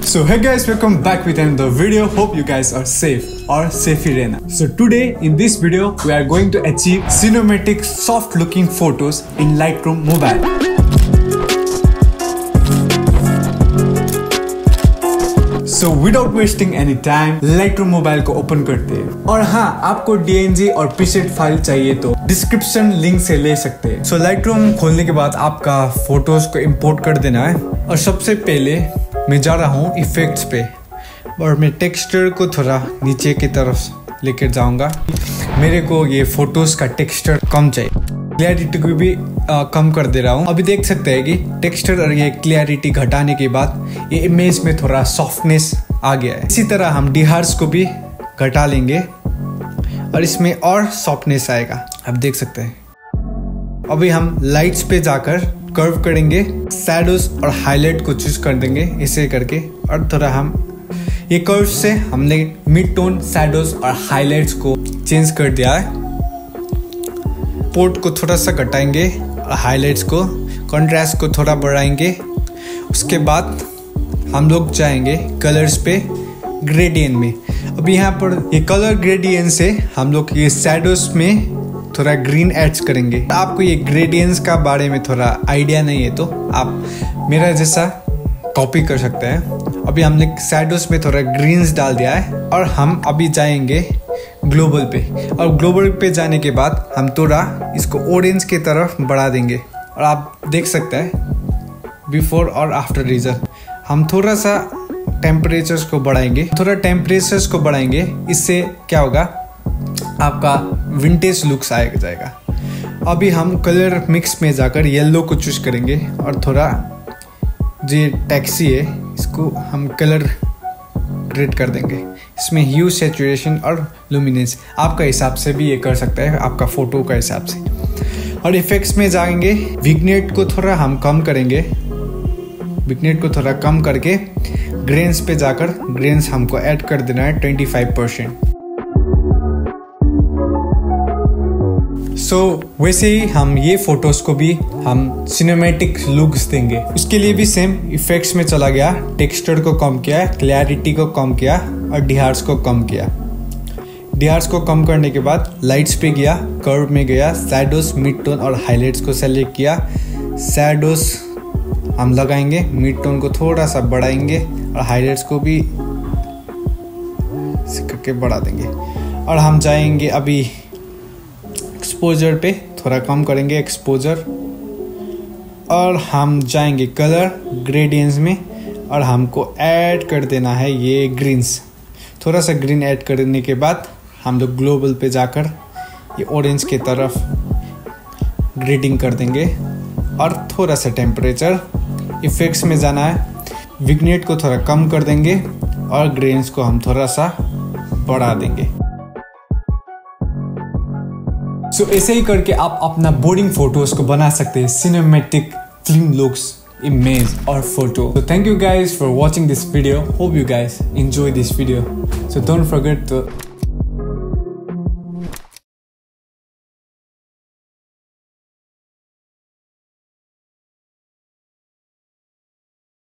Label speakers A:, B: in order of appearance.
A: So hey guys, welcome back with another video. Hope you guys are safe or safe ही रहना. So today in this video we are going to achieve cinematic soft looking photos in Lightroom mobile. So without wasting any time, Lightroom mobile को open करते हैं. और हाँ, आपको DNG और preset file चाहिए तो डिस्क्रिप्शन लिंक से ले सकते हैं. So Lightroom खोलने के बाद आपका फोटोज को इंपोर्ट कर देना है. और सबसे पहले मैं जा रहा हूँ इफेक्ट्स पे और मैं टेक्सचर को थोड़ा नीचे की तरफ लेकर जाऊंगा. मेरे को ये फोटोज का टेक्सचर कम चाहिए, क्लैरिटी को भी कम कर दे रहा हूँ. अभी देख सकते हैं कि टेक्सचर और ये क्लैरिटी घटाने के बाद ये इमेज में थोड़ा सॉफ्टनेस आ गया है. इसी तरह हम डिहार्स को भी घटा लेंगे और इसमें और सॉफ्टनेस आएगा. आप देख सकते हैं. अभी हम लाइट्स पे जाकर कर्व करेंगे, शैडोज और हाईलाइट को चूज कर देंगे ऐसे करके. और थोड़ा हम ये कर्व से हमने मिड टोन, शैडोज और हाईलाइट्स को चेंज कर दिया है. पोर्ट को थोड़ा सा घटाएंगे और हाईलाइट्स को, कंट्रास्ट को थोड़ा बढ़ाएंगे. उसके बाद हम लोग जाएंगे कलर्स पे, ग्रेडियंट में. अब यहाँ पर ये कलर ग्रेडियंट से हम लोग ये शैडोज में थोड़ा ग्रीन एड्स करेंगे. आपको ये ग्रेडियंट्स का बारे में थोड़ा आइडिया नहीं है तो आप मेरा जैसा कॉपी कर सकते हैं. अभी हमने शैडोज में थोड़ा ग्रीन्स डाल दिया है और हम अभी जाएंगे ग्लोबल पे. और ग्लोबल पे जाने के बाद हम थोड़ा इसको ऑरेंज की तरफ बढ़ा देंगे. और आप देख सकते हैं बिफोर और आफ्टर रिजल्ट. हम थोड़ा सा टेम्परेचर्स को बढ़ाएंगे. इससे क्या होगा, आपका विंटेज लुक्स आएगा जाएगा. अभी हम कलर मिक्स में जाकर येलो को चूज करेंगे और थोड़ा जो टैक्सी है इसको हम कलर ग्रेड कर देंगे. इसमें ह्यू, सैचुरेशन और लुमिनेंस आपका हिसाब से भी ये कर सकता है, आपका फोटो का हिसाब से. और इफेक्ट्स में जाएंगे, विग्नेट को थोड़ा हम कम करेंगे. विग्नेट को थोड़ा कम करके ग्रेन्स पे जाकर ग्रेन्स हमको ऐड कर देना है 25%. वैसे ही हम ये फोटोज को भी हम सिनेमैटिक लुक्स देंगे. उसके लिए भी सेम इफेक्ट्स में चला गया, टेक्सचर को कम किया, क्लैरिटी को कम किया और डिहार्स को कम किया. डिहार्स को कम करने के बाद लाइट्स पे गया, कर्व में गया, शैडोज, मिड टोन और हाईलाइट्स को सेलेक्ट किया. शैडोज हम लगाएंगे, मिड टोन को थोड़ा सा बढ़ाएंगे और हाईलाइट्स को भी करके बढ़ा देंगे. और हम जाएंगे अभी एक्सपोजर पे, थोड़ा कम करेंगे एक्सपोजर. और हम जाएंगे कलर ग्रेडियंट्स में और हमको ऐड कर देना है ये ग्रीन्स. थोड़ा सा ग्रीन ऐड करने के बाद हम लोग ग्लोबल पे जाकर ये ऑरेंज के तरफ ग्रेडिंग कर देंगे. और थोड़ा सा टेम्परेचर, इफेक्ट्स में जाना है, विग्नेट को थोड़ा कम कर देंगे और ग्रेन्स को हम थोड़ा सा बढ़ा देंगे. ऐसे ही करके आप अपना बोर्डिंग फोटोज को बना सकते हैं, सिनेमैटिक फिल्म लुक्स, इमेज और photo. So thank you guys for watching this video. Hope you guys enjoy this video. So don't forget to